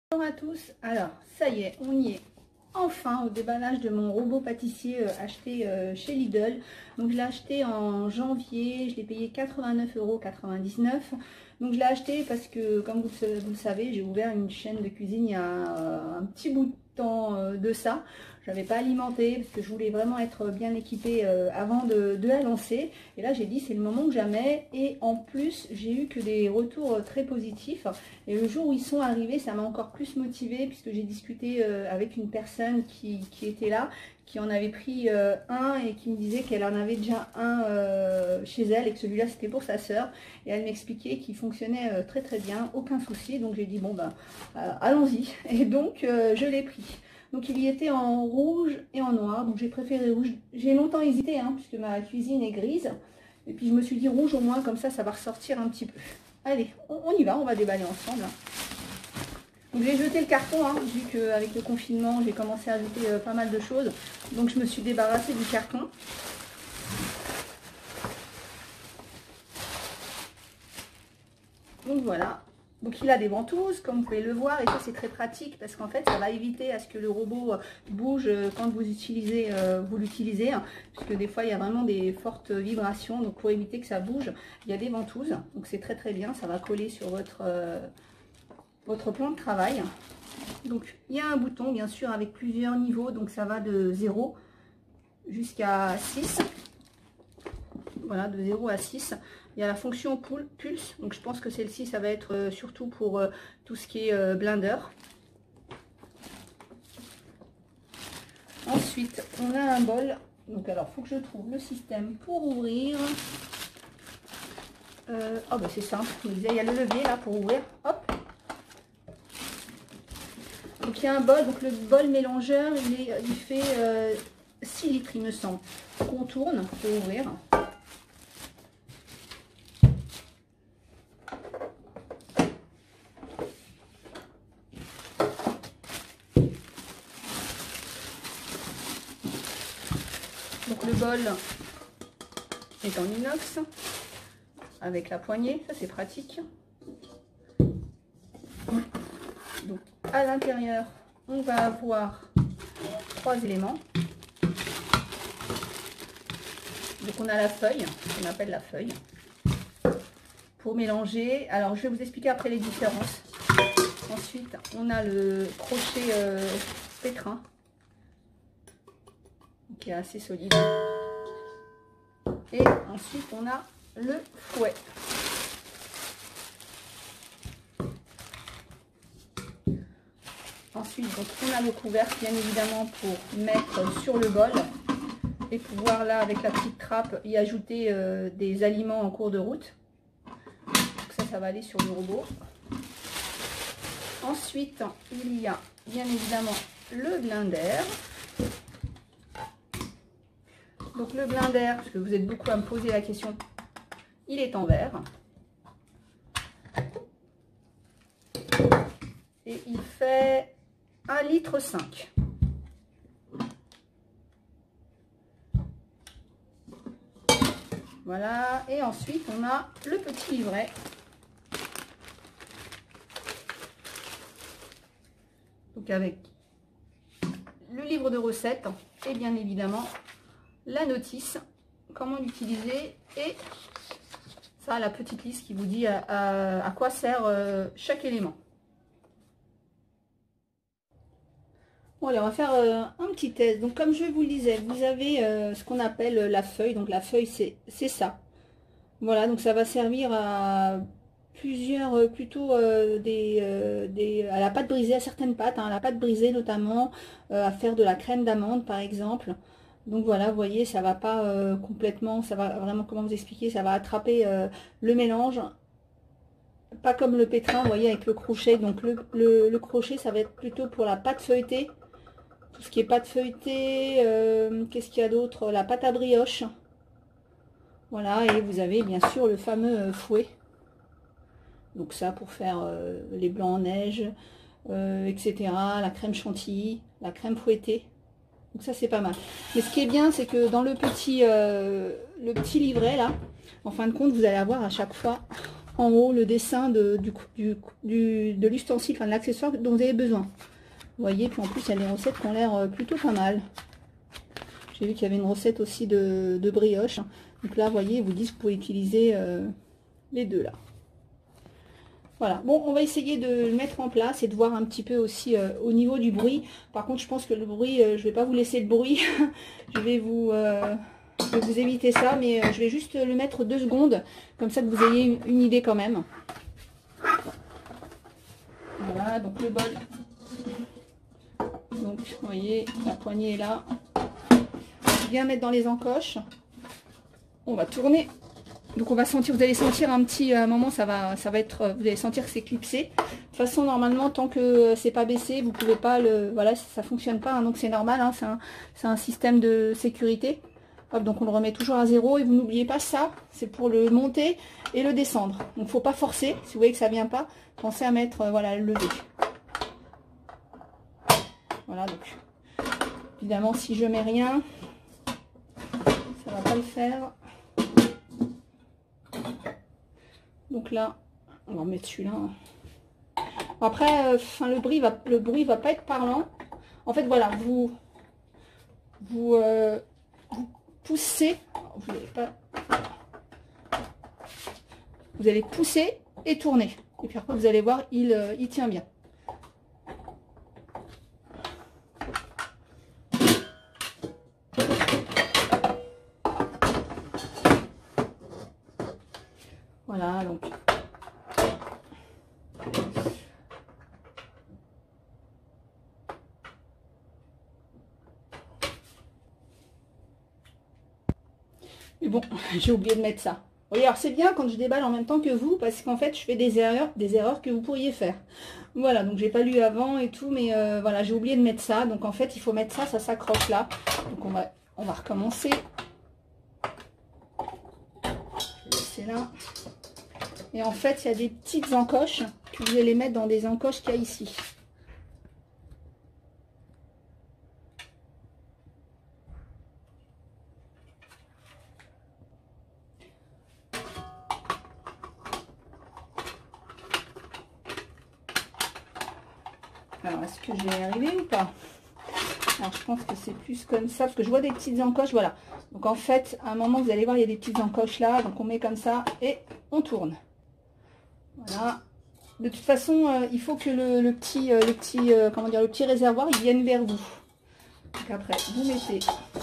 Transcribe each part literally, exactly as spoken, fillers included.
Bonjour à tous, alors ça y est, on y est enfin au déballage de mon robot pâtissier euh, acheté euh, chez Lidl. Donc je l'ai acheté en janvier, je l'ai payé quatre-vingt-neuf euros quatre-vingt-dix-neuf. Donc je l'ai acheté parce que, comme vous, vous le savez, j'ai ouvert une chaîne de cuisine il y a euh, un petit bout de temps euh, de ça. Je n'avais pas alimenté parce que je voulais vraiment être bien équipée euh, avant de, de la lancer. Et là j'ai dit c'est le moment que jamais. Et en plus j'ai eu que des retours très positifs. Et le jour où ils sont arrivés, ça m'a encore plus motivée puisque j'ai discuté euh, avec une personne qui, qui était là, qui en avait pris euh, un et qui me disait qu'elle en avait déjà un euh, chez elle et que celui-là c'était pour sa sœur. Et elle m'expliquait qu'il fonctionnait euh, très très bien, aucun souci. Donc j'ai dit bon ben euh, allons-y. Et donc euh, je l'ai pris. Donc il y était en rouge et en noir, donc j'ai préféré rouge. J'ai longtemps hésité hein, puisque ma cuisine est grise. Et puis je me suis dit rouge au moins, comme ça ça va ressortir un petit peu. Allez, on, on y va, on va déballer ensemble. Donc j'ai jeté le carton, hein, vu qu'avec le confinement j'ai commencé à ajouter euh, pas mal de choses. Donc je me suis débarrassée du carton. Donc voilà. Donc il a des ventouses, comme vous pouvez le voir, et ça c'est très pratique parce qu'en fait ça va éviter à ce que le robot bouge quand vous utilisez, euh, vous l'utilisez, hein, puisque des fois il y a vraiment des fortes vibrations. Donc pour éviter que ça bouge, il y a des ventouses. Donc c'est très très bien, ça va coller sur votre, euh, votre plan de travail. Donc il y a un bouton bien sûr avec plusieurs niveaux, donc ça va de zéro jusqu'à six. Voilà, de zéro à six. Il y a la fonction pulse, donc je pense que celle-ci, ça va être euh, surtout pour euh, tout ce qui est euh, blender. Ensuite, on a un bol. Donc alors, il faut que je trouve le système pour ouvrir. Euh, oh, ben c'est simple. Il y a le levier là pour ouvrir. Hop. Donc il y a un bol. Donc le bol mélangeur, il, est, il fait euh, six litres, il me semble. On tourne pour ouvrir. Donc le bol est en inox avec la poignée, ça c'est pratique. Donc à l'intérieur, on va avoir trois éléments. Donc on a la feuille, on appelle la feuille, pour mélanger. Alors je vais vous expliquer après les différences. Ensuite, on a le crochet euh, pétrin, qui est assez solide. Et ensuite on a le fouet. Ensuite donc on a le couvercle bien évidemment pour mettre sur le bol et pouvoir là avec la petite trappe y ajouter euh, des aliments en cours de route. Donc ça ça va aller sur le robot. Ensuite il y a bien évidemment le blender. Donc le blender, parce que vous êtes beaucoup à me poser la question, il est en verre. Et il fait un litre cinq. Voilà, et ensuite on a le petit livret. Donc avec le livre de recettes et bien évidemment la notice, comment l'utiliser, et ça, la petite liste qui vous dit à, à, à quoi sert euh, chaque élément. Bon, allez, on va faire euh, un petit test. Donc, comme je vous le disais, vous avez euh, ce qu'on appelle la feuille. Donc, la feuille, c'est ça. Voilà, donc ça va servir à plusieurs, euh, plutôt euh, des, euh, des, à la pâte brisée, à certaines pâtes, hein, à la pâte brisée notamment, euh, à faire de la crème d'amande par exemple. Donc voilà, vous voyez, ça va pas euh, complètement, ça va vraiment, comment vous expliquer, ça va attraper euh, le mélange. Pas comme le pétrin, vous voyez, avec le crochet. Donc le, le, le crochet, ça va être plutôt pour la pâte feuilletée. Tout ce qui est pâte feuilletée, euh, qu'est-ce qu'il y a d'autre? La pâte à brioche. Voilà, et vous avez bien sûr le fameux euh, fouet. Donc ça pour faire euh, les blancs en neige, euh, et cetera. La crème chantilly, la crème fouettée. Donc ça c'est pas mal. Mais ce qui est bien, c'est que dans le petit, euh, le petit livret là, en fin de compte, vous allez avoir à chaque fois en haut le dessin de, du, du, du, de l'ustensile, enfin de l'accessoire dont vous avez besoin. Vous voyez, puis en plus il y a des recettes qui ont l'air plutôt pas mal. J'ai vu qu'il y avait une recette aussi de, de brioche. Donc là, vous voyez, ils vous disent que vous pouvez utiliser euh, les deux là. Voilà, bon, on va essayer de le mettre en place et de voir un petit peu aussi euh, au niveau du bruit. Par contre, je pense que le bruit, euh, je vais pas vous laisser de bruit. je vais vous... Euh, Je vais vous éviter ça, mais je vais juste le mettre deux secondes, comme ça que vous ayez une idée quand même. Voilà, donc le bol. Donc, vous voyez, la poignée est là. Bien mettre dans les encoches. On va tourner. Donc on va sentir, vous allez sentir un petit un moment, ça va, ça va être, vous allez sentir que c'est clipsé. De toute façon, normalement, tant que c'est pas baissé, vous pouvez pas le, voilà, ça fonctionne pas, hein, donc c'est normal, hein, c'est un, c'est un système de sécurité. Hop, donc on le remet toujours à zéro et vous n'oubliez pas ça, c'est pour le monter et le descendre. Donc faut pas forcer, si vous voyez que ça vient pas, pensez à mettre, euh, voilà, le lever. Voilà, donc évidemment si je mets rien, ça va pas le faire. Donc là, on va remettre celui-là. Après, enfin, euh, le bruit va, le bruit va pas être parlant. En fait, voilà, vous, vous, euh, vous poussez. Vous allez pas. Vous allez pousser et tourner. Et puis après, vous allez voir, il, euh, il tient bien. Voilà, donc. Mais bon, j'ai oublié de mettre ça. Oui, alors c'est bien quand je déballe en même temps que vous, parce qu'en fait, je fais des erreurs, des erreurs que vous pourriez faire. Voilà, donc j'ai pas lu avant et tout, mais euh, voilà, j'ai oublié de mettre ça. Donc en fait, il faut mettre ça, ça s'accroche là. Donc on va, on va recommencer. Je vais laisser là. Et en fait, il y a des petites encoches que vous allez mettre dans des encoches qu'il y a ici. Alors, est-ce que je vais y arriver ou pas? Alors, je pense que c'est plus comme ça, parce que je vois des petites encoches, voilà. Donc, en fait, à un moment, vous allez voir, il y a des petites encoches là. Donc, on met comme ça et on tourne. Voilà. De toute façon, euh, il faut que le, le petit, euh, le petit, euh, comment dire, le petit réservoir, il vienne vers vous. Donc, après, vous mettez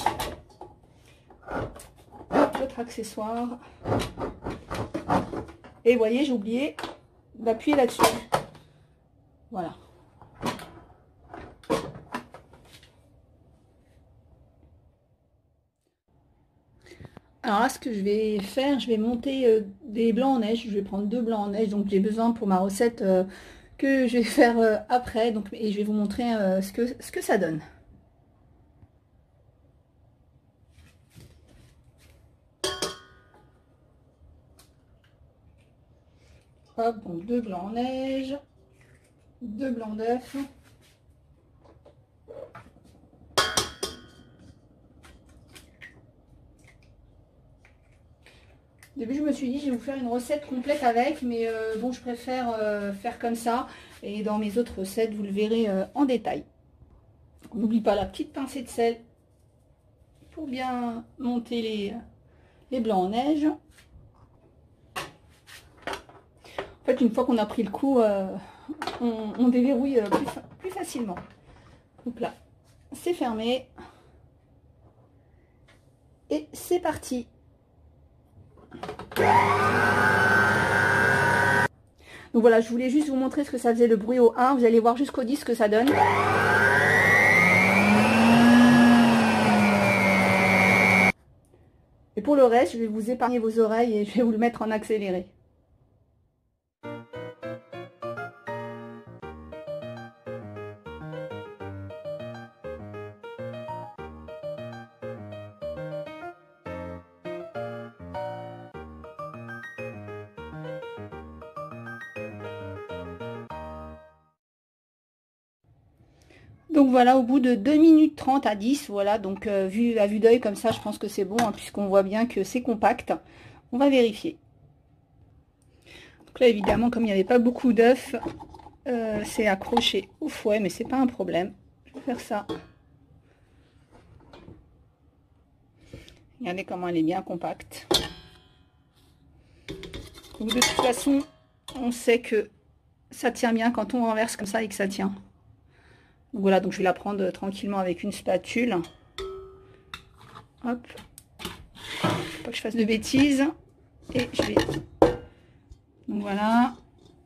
votre accessoire. Et vous voyez, j'ai oublié d'appuyer là-dessus. Voilà. Alors là, ce que je vais faire, je vais monter euh, des blancs en neige. Je vais prendre deux blancs en neige. Donc j'ai besoin pour ma recette euh, que je vais faire euh, après. Donc, et je vais vous montrer euh, ce que, ce que ça donne. Hop, donc deux blancs en neige, deux blancs d'œufs. Au début, je me suis dit, je vais vous faire une recette complète avec, mais euh, bon, je préfère euh, faire comme ça. Et dans mes autres recettes, vous le verrez euh, en détail. On n'oublie pas la petite pincée de sel pour bien monter les, les blancs en neige. En fait, une fois qu'on a pris le coup, euh, on, on déverrouille euh, plus, plus facilement. Donc là, c'est fermé. Et c'est parti. Donc voilà, je voulais juste vous montrer ce que ça faisait le bruit au un. Vous allez voir jusqu'au dix ce que ça donne. Et pour le reste, je vais vous épargner vos oreilles et je vais vous le mettre en accéléré. Donc voilà, au bout de deux minutes trente à dix, voilà, donc euh, vu à vue d'œil comme ça, je pense que c'est bon, hein, puisqu'on voit bien que c'est compact. On va vérifier. Donc là, évidemment, comme il n'y avait pas beaucoup d'œufs, euh, c'est accroché au fouet, mais c'est pas un problème. Je vais faire ça. Regardez comment elle est bien compacte. Donc de toute façon, on sait que ça tient bien quand on renverse comme ça et que ça tient. Donc voilà, donc je vais la prendre tranquillement avec une spatule. Hop. Faut pas que je fasse de bêtises. Et je vais... Donc voilà.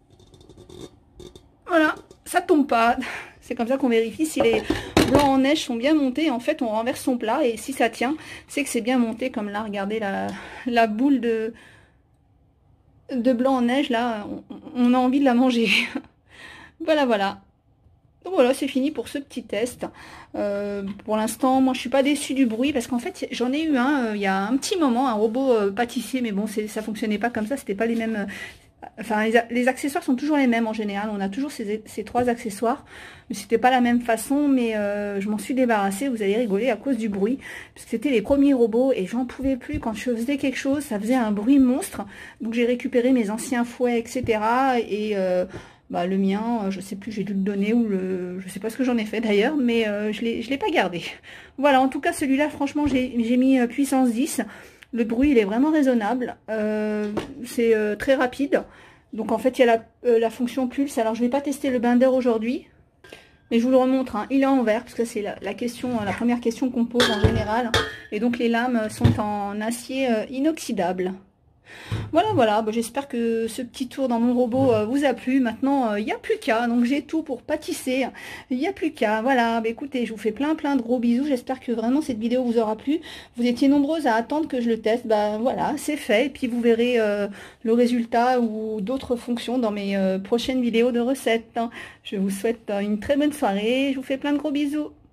Voilà, ça tombe pas. C'est comme ça qu'on vérifie si les blancs en neige sont bien montés. En fait, on renverse son plat et si ça tient, c'est que c'est bien monté. Comme là, regardez la, la boule de, de blanc en neige. Là, on, on a envie de la manger. Voilà, voilà. Donc voilà, c'est fini pour ce petit test. Euh, pour l'instant, moi, je suis pas déçue du bruit parce qu'en fait, j'en ai eu un euh, il y a un petit moment, un robot euh, pâtissier, mais bon, ça fonctionnait pas comme ça. C'était pas les mêmes. Euh, enfin, les, les accessoires sont toujours les mêmes en général. On a toujours ces, ces trois accessoires, mais c'était pas la même façon. Mais euh, je m'en suis débarrassée. Vous allez rigoler à cause du bruit, parce que c'était les premiers robots et j'en pouvais plus. Quand je faisais quelque chose, ça faisait un bruit monstre. Donc j'ai récupéré mes anciens fouets, et cetera. Et euh, bah, le mien, je sais plus, j'ai dû le donner ou le, je sais pas ce que j'en ai fait d'ailleurs, mais euh, je l'ai, je l'ai pas gardé. Voilà, en tout cas celui-là, franchement, j'ai mis euh, puissance dix. Le bruit, il est vraiment raisonnable. Euh, c'est euh, très rapide. Donc en fait, il y a la, euh, la fonction pulse. Alors je vais pas tester le binder aujourd'hui, mais je vous le remontre. Hein. Il est en verre parce que c'est la, la question, la première question qu'on pose en général. Et donc les lames sont en acier euh, inoxydable. Voilà, voilà, bah, j'espère que ce petit tour dans mon robot euh, vous a plu. Maintenant, il euh, n'y a plus qu'à, donc j'ai tout pour pâtisser. Il n'y a plus qu'à, voilà, bah, écoutez, je vous fais plein plein de gros bisous. J'espère que vraiment cette vidéo vous aura plu. Vous étiez nombreuses à attendre que je le teste, bah voilà, c'est fait. Et puis vous verrez euh, le résultat ou d'autres fonctions dans mes euh, prochaines vidéos de recettes. Je vous souhaite une très bonne soirée, je vous fais plein de gros bisous.